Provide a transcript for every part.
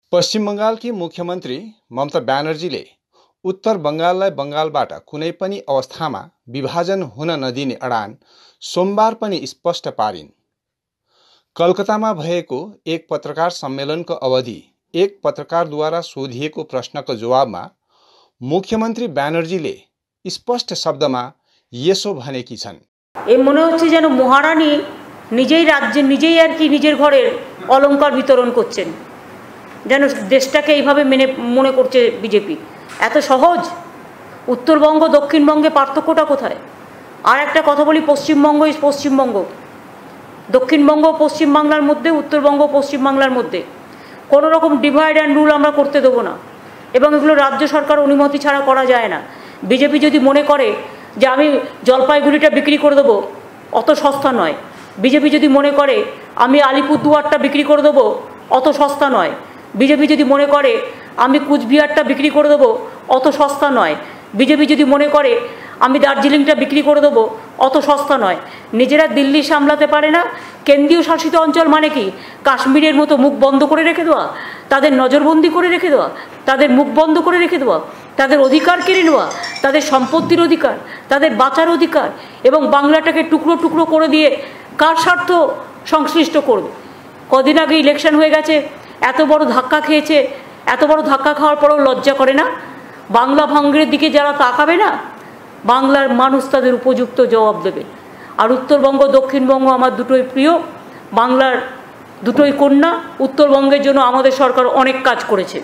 पश्चिम बंगालकी मुख्यमन्त्री ममता ब्यानर्जीले उत्तर बंगाललाई बंगालबाट कुनै पनि अवस्थामा विभाजन हुन नदिने अडान सोमबार पनि स्पष्ट पारिन्। कलकत्तामा भएको एक पत्रकार सम्मेलनको अवधि एक पत्रकारद्वारा सोधिएको प्रश्नको जवाबमा मुख्यमन्त्री ब्यानर्जीले स्पष्ट शब्दमा यसो भनेकी छन्। এই মনে হচ্ছে যেন মহারানী নিজেই রাজ্যে নিজেই আর কি নিজের ঘরের অলংকার বিতরণ করছেন, যেন দেশটাকে এইভাবে মনে করছে বিজেপি। এত সহজ? উত্তরবঙ্গ দক্ষিণবঙ্গে পার্থক্যটা কোথায়? আর একটা কথা বলি, পশ্চিমবঙ্গ ইজ পশ্চিমবঙ্গ, দক্ষিণবঙ্গ পশ্চিম বাংলার মধ্যে, উত্তরবঙ্গ পশ্চিম বাংলার মধ্যে কোনো রকম ডিভাইড অ্যান্ড রুল আমরা করতে দেবো না, এবং এগুলো রাজ্য সরকার অনুমতি ছাড়া করা যায় না। বিজেপি যদি মনে করে যে আমি জলপাইগুড়িটা বিক্রি করে দেবো, অত সস্তা নয়। বিজেপি যদি মনে করে আমি আলিপুরদুয়ারটা বিক্রি করে দেবো, অত সস্তা নয়। বিজেপি যদি মনে করে আমি কুচবিহারটা বিক্রি করে দেবো, অত সস্তা নয়। বিজেপি যদি মনে করে আমি দার্জিলিংটা বিক্রি করে দেবো, অত সস্তা নয়। নিজেরা দিল্লি সামলাতে পারে না, কেন্দ্রীয় শাসিত অঞ্চল মানে কি কাশ্মীরের মতো মুখ বন্ধ করে রেখে দেওয়া, তাদের নজরবন্দি করে রেখে দেওয়া, তাদের মুখ বন্ধ করে রেখে দেওয়া, তাদের অধিকার কেড়ে নেওয়া, তাদের সম্পত্তির অধিকার, তাদের বাঁচার অধিকার, এবং বাংলাটাকে টুকরো টুকরো করে দিয়ে কার স্বার্থ সংশ্লিষ্ট করবে? কদিন আগে ইলেকশন হয়ে গেছে, এত বড় ধাক্কা খেয়েছে, এত বড় ধাক্কা খাওয়ার পরেও লজ্জা করে না? বাংলা ভঙ্গের দিকে যারা তাকাবে না, বাংলার মানুষ তাদের উপযুক্ত জবাব দেবে। আর উত্তরবঙ্গ দক্ষিণবঙ্গ আমার দুটোই প্রিয়, বাংলার দুটোই কন্যা। উত্তরবঙ্গের জন্য আমাদের সরকার অনেক কাজ করেছে,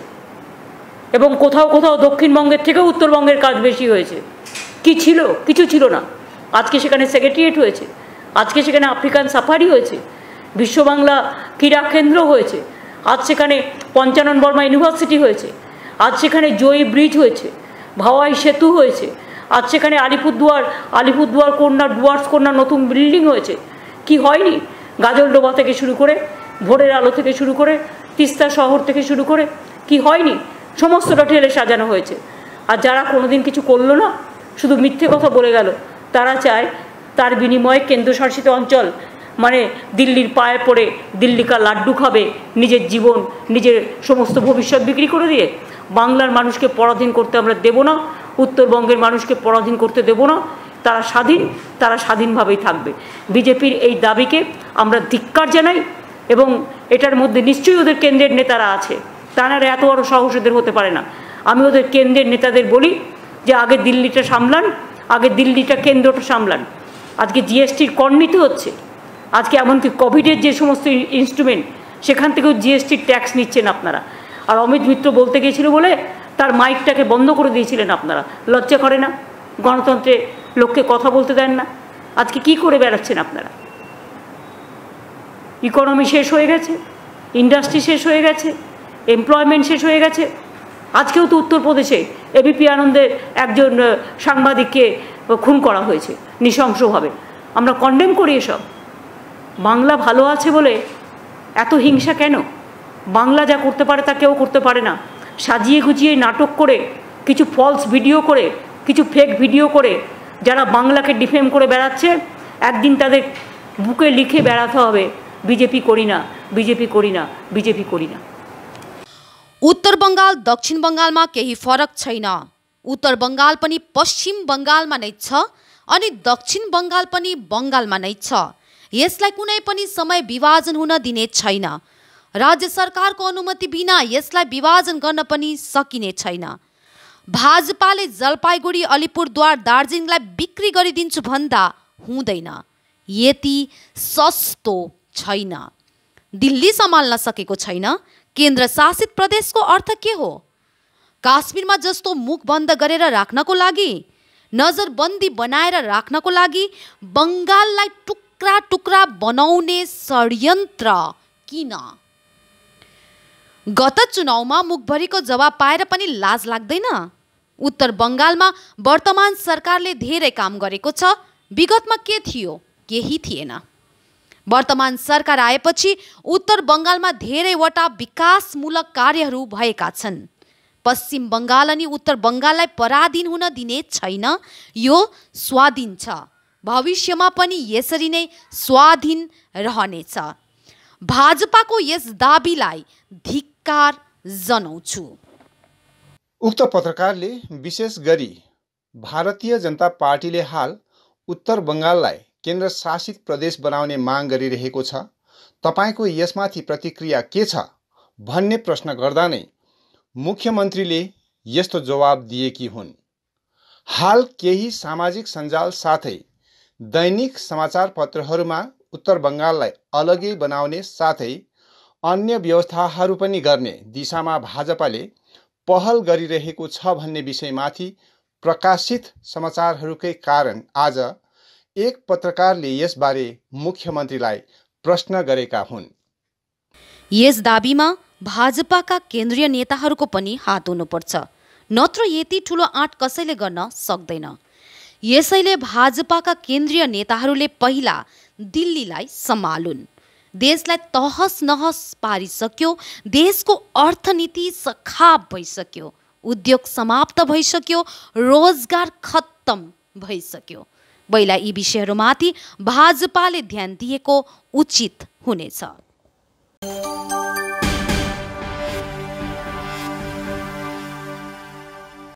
এবং কোথাও কোথাও দক্ষিণবঙ্গের থেকেও উত্তরবঙ্গের কাজ বেশি হয়েছে। কি ছিল? কিছু ছিল না। আজকে সেখানে সেক্রেটারিয়েট হয়েছে, আজকে সেখানে আফ্রিকান সাফারি হয়েছে, বিশ্ব বাংলা ক্রীড়া কেন্দ্র হয়েছে, আজ সেখানে পঞ্চানন বর্মা ইউনিভার্সিটি হয়েছে, আজ সেখানে জয়ী ব্রিজ হয়েছে, ভাওয়াই সেতু হয়েছে, আজ সেখানে আলিপুরদুয়ার কন্যা ডুয়ার্স কন্যা নতুন বিল্ডিং হয়েছে। কি হয়নি? গাজলডোবা থেকে শুরু করে, ভোরের আলো থেকে শুরু করে, তিস্তা শহর থেকে শুরু করে, কি হয়নি? সমস্তটা ঠেলে সাজানো হয়েছে। আর যারা কোনোদিন কিছু করলো না, শুধু মিথ্যে কথা বলে গেল, তারা চায় তার বিনিময়ে কেন্দ্রশাসিত অঞ্চল মানে দিল্লির পায়ে পড়ে দিল্লিকা লাড্ডু খাবে, নিজের জীবন নিজের সমস্ত ভবিষ্যৎ বিক্রি করে দিয়ে। বাংলার মানুষকে পরাধীন করতে আমরা দেব না, উত্তরবঙ্গের মানুষকে পরাধীন করতে দেব না। তারা স্বাধীন, তারা স্বাধীনভাবেই থাকবে। বিজেপির এই দাবিকে আমরা ধিক্কার জানাই, এবং এটার মধ্যে নিশ্চয়ই ওদের কেন্দ্রের নেতারা আছে, তারা এত বড় সাহস ওদের হতে পারে না। আমি ওদের কেন্দ্রের নেতাদের বলি যে আগে দিল্লিটা সামলান, আগে দিল্লিটা কেন্দ্রটা সামলান। আজকে জিএসটির কর নিতে হচ্ছে, আজকে এমনকি কোভিডের যে সমস্ত ইনস্ট্রুমেন্ট সেখান থেকেও জিএসটির ট্যাক্স নিচ্ছেন আপনারা। আর অমিত মিত্র বলতে গিয়েছিল বলে তার মাইকটাকে বন্ধ করে দিয়েছিলেন আপনারা। লজ্জা করে না? গণতন্ত্রে লোককে কথা বলতে দেন না। আজকে কি করে বেড়াচ্ছেন আপনারা? ইকোনমি শেষ হয়ে গেছে, ইন্ডাস্ট্রি শেষ হয়ে গেছে, এমপ্লয়মেন্ট শেষ হয়ে গেছে। আজকেও তো উত্তরপ্রদেশে এবিপি আনন্দের একজন সাংবাদিককে খুন করা হয়েছে নৃশংসভাবে। আমরা কন্ডেম করি এসব। বাংলা ভালো আছে বলে এত হিংসা কেন? বাংলা যা করতে পারে তা কেউ করতে পারে না। সাজিয়ে গুজিয়ে নাটক করে, কিছু ফলস ভিডিও করে, কিছু ফেক ভিডিও করে যারা বাংলাকে ডিফেম করে বেড়াচ্ছে, একদিন তাদের বুকে লিখে বেড়াতে হবে বিজেপি করি না, बिजेपी करी ना। उत्तर बंगाल दक्षिण बंगालमा केही फरक छैन। उत्तर बंगाल पनि पश्चिम बंगालमा नै छ अनि दक्षिण बंगाल पनि बंगालमा नै छ। यसलाई कुनै पनि समय विभाजन हुन दिने छैन। राज्य सरकारको अनुमति बिना यसलाई विभाजन गर्न पनि सकिने छैन। भाजपाले जलपाइगुडी अलिपुरद्वार दार्जिलिङलाई बिक्री गरिदिन्छु भन्दा हुँदैन। यति सस्तो छैन। दिल्ली सम्हाल्न सकेको छैन। केन्द्र शासित प्रदेशको अर्थ के हो? काश्मीरमा जस्तो मुख बन्द गरेर राख्नको लागि, नजरबन्दी बनाएर राख्नको लागि बंगाललाई टुक्रा टुक्रा बनाउने षड्यन्त्र किन? गत चुनावमा मुखभरिको जवाब पाएर पनि लाज लाग्दैन? उत्तर बंगालमा वर्तमान सरकारले धेरै काम गरेको छ। विगतमा के थियो? केही थिएन। वर्तमान सरकार आएपछि उत्तर बंगालमा धेरैवटा विकासमूलक कार्यहरू भएका छन्। पश्चिम बंगाल अनि उत्तर बंगाललाई पराधीन हुन दिने छैन। यो स्वाधीन छ। भविष्यमा पनि यसरी नै स्वाधीन रहनेछ। भाजपाको यस दाबीलाई धिक्कार जनाउँछु। उक्त पत्रकारले विशेष गरी भारतीय जनता पार्टीले हाल उत्तर बङ्गाललाई केन्द्र शासित प्रदेश बनाउने माग गरिरहेको छ, तपाईको यसमाथि प्रतिक्रिया के छ भन्ने प्रश्न गर्दा नै मुख्यमन्त्रीले यस्तो जवाब दिएकी हुन्। हाल केही सामाजिक सञ्जाल साथै दैनिक समाचार पत्रहरूमा उत्तर बङ्गाललाई अलगै बनाउने साथै अन्य व्यवस्थाहरू पनि गर्ने दिशामा भाजपाले पहल गरिरहेको छ भन्ने विषयमाथि प्रकाशित समाचारहरूकै कारण आज एक पत्रकारले यसबारे मुख्यमन्त्रीलाई प्रश्न गरेका हुन्। यस दाबीमा भाजपाका केन्द्रीय नेताहरूको पनि हात हुनुपर्छ, नत्र यति ठुलो आँट कसैले गर्न सक्दैन। यसैले भाजपाका केन्द्रीय नेताहरूले पहिला दिल्लीलाई सम्हालुन्। देशलाई तहस नहस पारिसक्यो, देशको अर्थनीति सखाप भइसक्यो, उद्योग समाप्त भइसक्यो, रोजगार खत्तम भइसक्यो। पहिला यी विषयहरूमाथि भाजपाले ध्यान दिएको उचित हुनेछ।